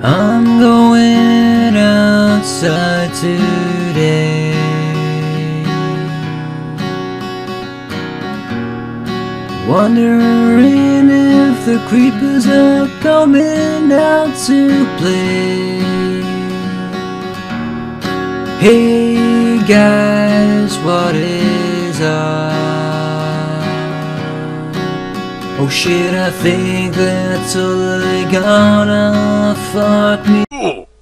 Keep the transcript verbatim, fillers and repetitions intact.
I'm going outside today. Wondering if the creepers are coming out to play. Hey guys, what is up? Oh shit, I think they're totally gonna fuck me.